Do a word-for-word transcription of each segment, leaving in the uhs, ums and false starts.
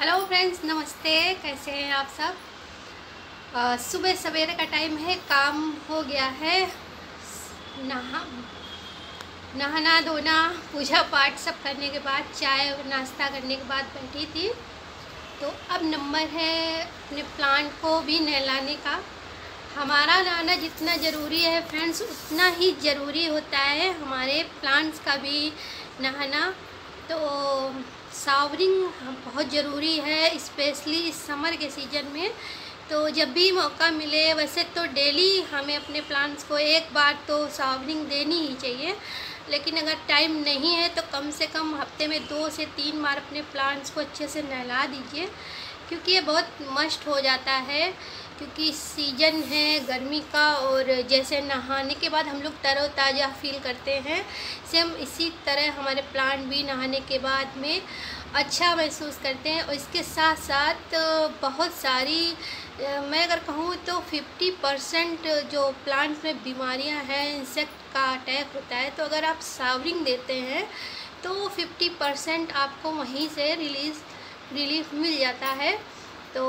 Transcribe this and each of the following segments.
Hello friends, नमस्ते। कैसे हैं आप सब। अ, सुबह सवेरे का टाइम है, काम हो गया है। नहा नहाना धोना पूजा पाठ सब करने के बाद, चाय और नाश्ता करने के बाद बैठी थी। तो अब नंबर है अपने प्लांट को भी नहलाने का। हमारा नहाना जितना ज़रूरी है फ्रेंड्स, उतना ही ज़रूरी होता है हमारे प्लांट्स का भी नहाना। तो शावरिंग बहुत ज़रूरी है, स्पेशली इस समर के सीज़न में। तो जब भी मौका मिले, वैसे तो डेली हमें अपने प्लांट्स को एक बार तो शावरिंग देनी ही चाहिए, लेकिन अगर टाइम नहीं है तो कम से कम हफ्ते में दो से तीन बार अपने प्लांट्स को अच्छे से नहला दीजिए, क्योंकि ये बहुत मस्ट हो जाता है। क्योंकि सीज़न है गर्मी का, और जैसे नहाने के बाद हम लोग तरोताज़ा फील करते हैं, सेम इसी तरह हमारे प्लांट भी नहाने के बाद में अच्छा महसूस करते हैं। और इसके साथ साथ बहुत सारी, मैं अगर कहूँ तो फिफ्टी परसेंट जो प्लांट में बीमारियां हैं, इंसेक्ट का अटैक होता है, तो अगर आप शावरिंग देते हैं तो फिफ्टी परसेंट आपको वहीं से रिलीज़ रिलीफ मिल जाता है। तो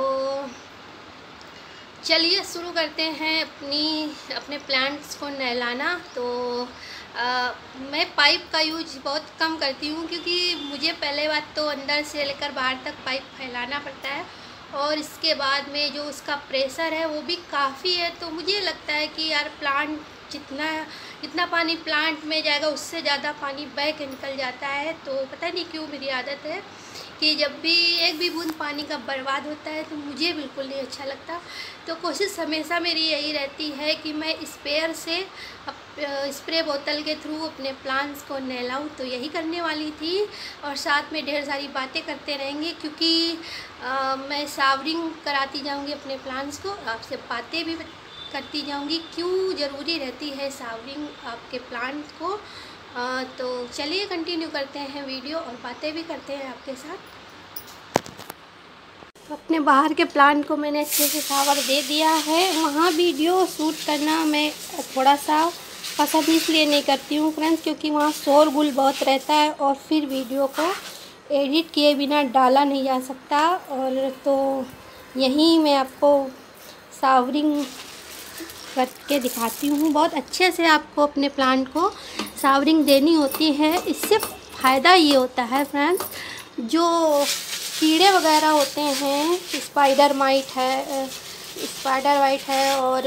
चलिए शुरू करते हैं अपनी अपने प्लांट्स को नहलाना। तो आ, मैं पाइप का यूज बहुत कम करती हूँ, क्योंकि मुझे पहले बात तो अंदर से लेकर बाहर तक पाइप फैलाना पड़ता है, और इसके बाद में जो उसका प्रेशर है वो भी काफ़ी है। तो मुझे लगता है कि यार प्लांट जितना जितना पानी प्लांट में जाएगा उससे ज़्यादा पानी बह के निकल जाता है। तो पता नहीं क्यों मेरी आदत है कि जब भी एक भी बूंद पानी का बर्बाद होता है तो मुझे बिल्कुल नहीं अच्छा लगता। तो कोशिश हमेशा मेरी यही रहती है कि मैं स्प्रेयर से स्प्रे बोतल के थ्रू अपने प्लांट्स को नहलाऊं। तो यही करने वाली थी, और साथ में ढेर सारी बातें करते रहेंगे, क्योंकि आ, मैं शावरिंग कराती जाऊंगी अपने प्लांट्स को, आपसे बातें भी करती जाऊंगी क्यों ज़रूरी रहती है शावरिंग आपके प्लांट को। आ, तो चलिए कंटिन्यू करते हैं वीडियो, और बातें भी करते हैं आपके साथ। अपने बाहर के प्लांट को मैंने अच्छे से शावर दे दिया है। वहाँ वीडियो शूट करना मैं थोड़ा सा पसंद इसलिए नहीं करती हूँ फ्रेंड्स, क्योंकि वहाँ शोरगुल बहुत रहता है, और फिर वीडियो को एडिट किए बिना डाला नहीं जा सकता। और तो यहीं मैं आपको शावरिंग करके दिखाती हूँ। बहुत अच्छे से आपको अपने प्लांट को शावरिंग देनी होती है। इससे फ़ायदा ये होता है फ्रेंड्स, जो कीड़े वगैरह होते हैं, स्पाइडर माइट है स्पाइडर माइट है और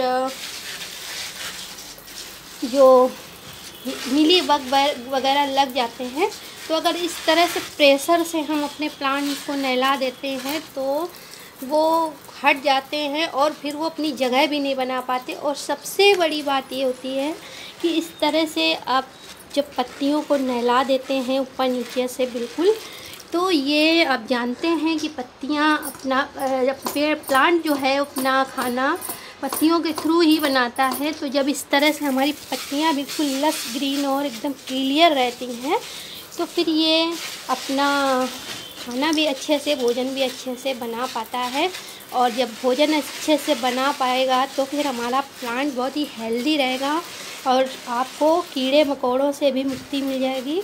जो मिली बग वगैरह लग जाते हैं, तो अगर इस तरह से प्रेशर से हम अपने प्लांट को नहला देते हैं तो वो हट जाते हैं, और फिर वो अपनी जगह भी नहीं बना पाते। और सबसे बड़ी बात ये होती है कि इस तरह से आप जब पत्तियों को नहला देते हैं ऊपर नीचे से बिल्कुल, तो ये आप जानते हैं कि पत्तियां अपना पेड़ प्लांट जो है अपना खाना पत्तियों के थ्रू ही बनाता है। तो जब इस तरह से हमारी पत्तियां बिल्कुल लस ग्रीन और एकदम क्लियर रहती हैं, तो फिर ये अपना खाना भी अच्छे से, भोजन भी अच्छे से बना पाता है। और जब भोजन अच्छे से बना पाएगा तो फिर हमारा प्लांट बहुत ही हेल्दी रहेगा, और आपको कीड़े मकोड़ों से भी मुक्ति मिल जाएगी।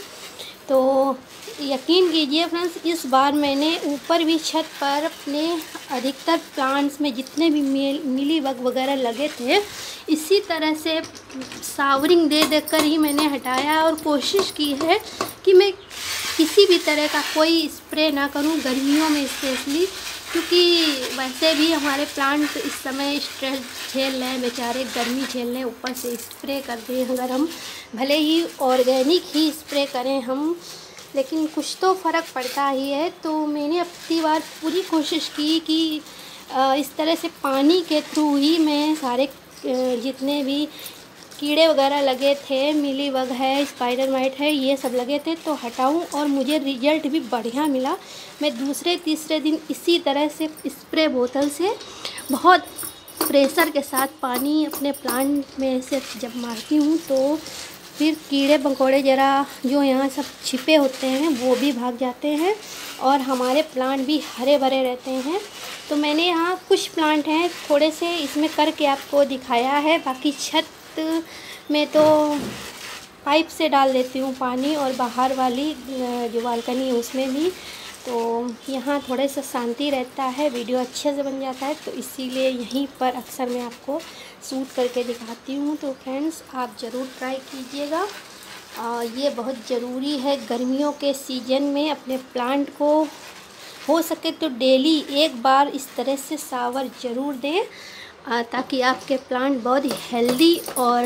तो यकीन कीजिए फ्रेंड्स, इस बार मैंने ऊपर भी छत पर अपने अधिकतर प्लांट्स में जितने भी मिली बग वगैरह लगे थे, इसी तरह से शावरिंग दे देकर ही मैंने हटाया, और कोशिश की है कि मैं किसी भी तरह का कोई स्प्रे ना करूं गर्मियों में स्पेशली, क्योंकि वैसे भी हमारे प्लांट इस समय स्ट्रेस झेल रहे हैं बेचारे, गर्मी झेल रहे हैं, ऊपर से स्प्रे कर दें अगर हम, भले ही ऑर्गेनिक ही स्प्रे करें हम, लेकिन कुछ तो फ़र्क पड़ता ही है। तो मैंने अपनी बार पूरी कोशिश की कि इस तरह से पानी के थ्रू ही मैं सारे जितने भी कीड़े वगैरह लगे थे, मिली बग है, स्पाइडर माइट है, ये सब लगे थे तो हटाऊं, और मुझे रिजल्ट भी बढ़िया मिला। मैं दूसरे तीसरे दिन इसी तरह से स्प्रे बोतल से बहुत प्रेशर के साथ पानी अपने प्लांट में से जब मारती हूँ, तो फिर कीड़े मकोड़े ज़रा जो यहाँ सब छिपे होते हैं वो भी भाग जाते हैं, और हमारे प्लांट भी हरे भरे रहते हैं। तो मैंने यहाँ कुछ प्लांट हैं थोड़े से इसमें करके आपको दिखाया है, बाकी छत में तो पाइप से डाल देती हूँ पानी, और बाहर वाली जो बालकनी है उसमें भी तो यहाँ थोड़े सा शांति रहता है, वीडियो अच्छे से बन जाता है, तो इसीलिए यहीं पर अक्सर मैं आपको शूट करके दिखाती हूँ। तो फ्रेंड्स आप ज़रूर ट्राई कीजिएगा। ये बहुत ज़रूरी है गर्मियों के सीज़न में अपने प्लांट को हो सके तो डेली एक बार इस तरह से शावर ज़रूर दें, ताकि आपके प्लांट बहुत हेल्दी और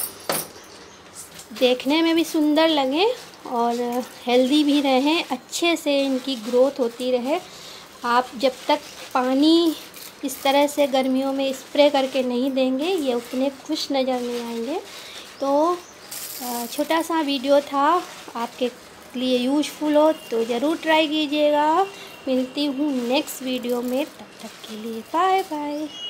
देखने में भी सुंदर लगे और हेल्दी भी रहें, अच्छे से इनकी ग्रोथ होती रहे। आप जब तक पानी इस तरह से गर्मियों में स्प्रे करके नहीं देंगे, ये उतने खुश नज़र नहीं आएंगे। तो छोटा सा वीडियो था, आपके लिए यूज़फुल हो तो ज़रूर ट्राई कीजिएगा। मिलती हूँ नेक्स्ट वीडियो में, तब तक के लिए बाय बाय।